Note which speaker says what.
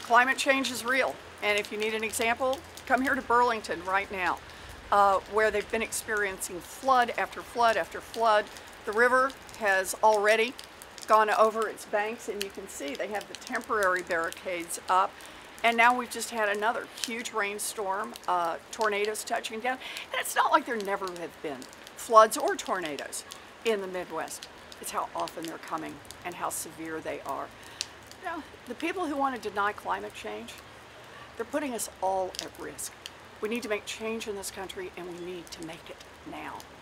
Speaker 1: Climate change is real, and if you need an example, come here to Burlington right now, where they've been experiencing flood after flood after flood. The river has already gone over its banks, and you can see they have the temporary barricades up. And now we've just had another huge rainstorm, tornadoes touching down. And it's not like there never have been floods or tornadoes in the Midwest. It's how often they're coming and how severe they are. Now, the people who want to deny climate change, they're putting us all at risk. We need to make change in this country, and we need to make it now.